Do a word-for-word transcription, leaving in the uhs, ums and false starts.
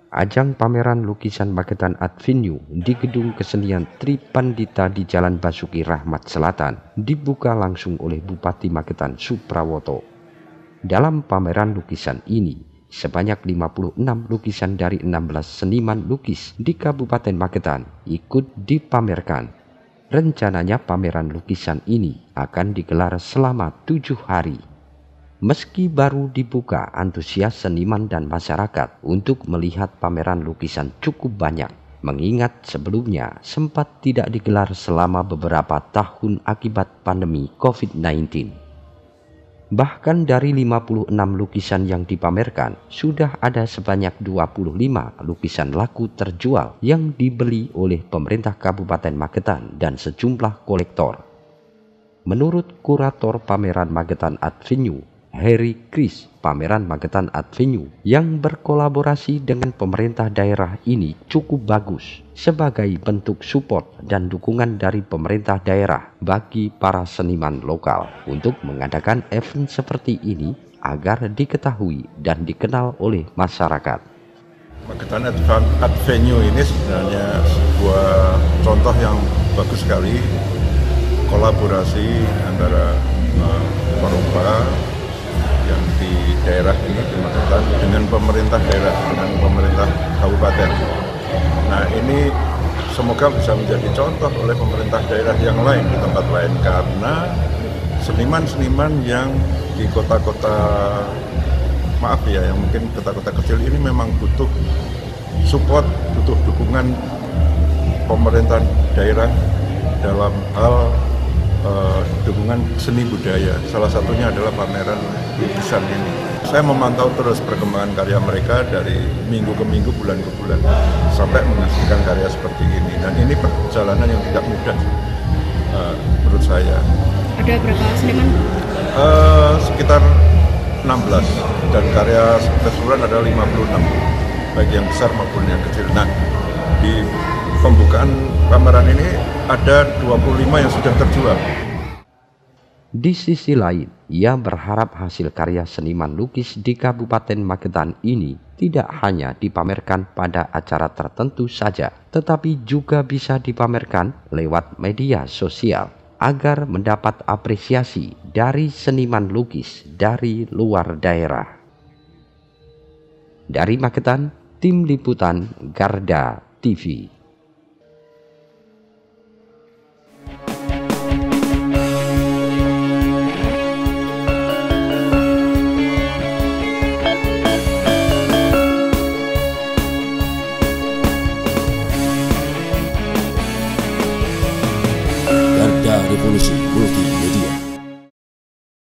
Ajang pameran lukisan Magetan Art Venue di Gedung Kesenian Tripandita di Jalan Basuki Rahmat Selatan dibuka langsung oleh Bupati Magetan Suprawoto. Dalam pameran lukisan ini, sebanyak lima puluh enam lukisan dari enam belas seniman lukis di Kabupaten Magetan ikut dipamerkan. Rencananya pameran lukisan ini akan digelar selama tujuh hari. Meski baru dibuka, antusias seniman dan masyarakat untuk melihat pameran lukisan cukup banyak, mengingat sebelumnya sempat tidak digelar selama beberapa tahun akibat pandemi covid sembilan belas. Bahkan dari lima puluh enam lukisan yang dipamerkan, sudah ada sebanyak dua puluh lima lukisan laku terjual yang dibeli oleh pemerintah Kabupaten Magetan dan sejumlah kolektor. Menurut kurator pameran Magetan Art Venue, Harry Chris, pameran Magetan Art Venue yang berkolaborasi dengan pemerintah daerah ini cukup bagus sebagai bentuk support dan dukungan dari pemerintah daerah bagi para seniman lokal untuk mengadakan event seperti ini agar diketahui dan dikenal oleh masyarakat. Magetan Art Venue ini sebenarnya sebuah contoh yang bagus sekali, kolaborasi antara uh, Parupa yang di daerah ini di Magetan dengan pemerintah daerah, dengan pemerintah kabupaten. Nah, ini semoga bisa menjadi contoh oleh pemerintah daerah yang lain di tempat lain, karena seniman-seniman yang di kota-kota, maaf ya, yang mungkin kota-kota kecil ini memang butuh support, butuh dukungan pemerintah daerah dalam hal Uh, dukungan seni budaya. Salah satunya adalah pameran lukisan ini. Saya memantau terus perkembangan karya mereka dari minggu ke minggu, bulan ke bulan, sampai menghasilkan karya seperti ini. Dan ini perjalanan yang tidak mudah uh, menurut saya. Ada berapa seniman? Uh, sekitar enam belas, dan karya keseluruhan ada lima puluh enam, baik yang besar maupun yang kecil. Nah, di pembukaan pameran ini ada dua puluh lima yang sudah terjual. Di sisi lain, ia berharap hasil karya seniman lukis di Kabupaten Magetan ini tidak hanya dipamerkan pada acara tertentu saja, tetapi juga bisa dipamerkan lewat media sosial agar mendapat apresiasi dari seniman lukis dari luar daerah. Dari Magetan, Tim Liputan Garda T V. Revolusi Multimedia.